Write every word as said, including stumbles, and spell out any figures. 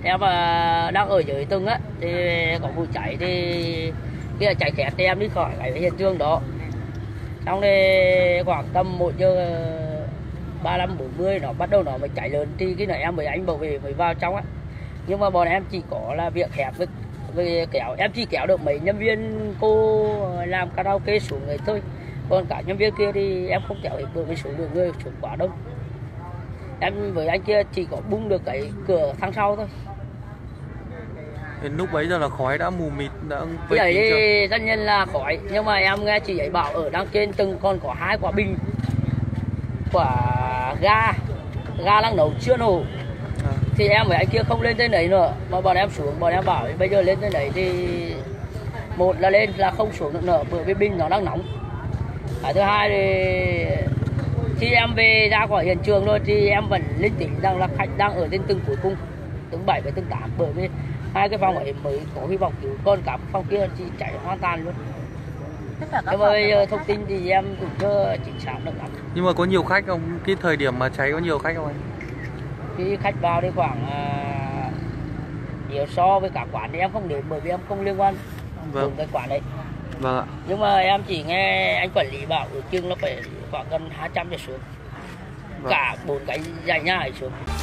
em à, đang ở dưới tầng á thì có vụ cháy thì kia chạy khét thì em đi khỏi cái hiện trường đó. Xong thì khoảng tầm một giờ ba lăm bốn mươi nó bắt đầu nó mới cháy lớn thì cái này em mới anh bảo vệ mới vào trong á. Nhưng mà bọn em chỉ có là việc hẹp với, với kéo, em chỉ kéo được mấy nhân viên cô làm karaoke xuống người thôi. Còn cả nhân viên kia thì em không kéo được bởi vì số lượng người xuống quá đông. Em với anh kia chỉ có bung được cái cửa thang sau thôi. Đến lúc bấy giờ là khói đã mù mịt, đã Cái đấy thì tất nhiên là khói, nhưng mà em nghe chị ấy bảo ở đằng trên từng còn có hai quả bình, quả ga, ga đang nấu chưa nổ. À. Thì em với anh kia không lên trên đấy nữa, mà bọn em xuống, bọn em bảo bây giờ lên trên đấy thì một là lên là không xuống được nữa bởi vì bình nó đang nóng. Cái thứ hai thì khi em về ra khỏi hiện trường rồi thì em vẫn linh tính rằng là khách đang ở trên tầng cuối cùng, tầng bảy với tầng tám, bởi vì hai cái phòng ấy mới có hy vọng cứu, còn cả phòng kia thì cháy hoàn toàn luôn. Nhưng mà bây giờ thông tin thì em cũng chưa chính xác được lắm. Nhưng mà có nhiều khách không? Cái thời điểm mà cháy có nhiều khách không anh? Khi khách vào thì khoảng uh, nhiều so với cả quán thì em không đến bởi vì em không liên quan vâng. đến cái quán đấy. Vâng ạ. Nhưng mà em chỉ nghe anh quản lý bảo ước chừng nó phải khoảng gần hai trăm trở xuống. Vâng. Cả bốn cái dãy nhà ấy xuống.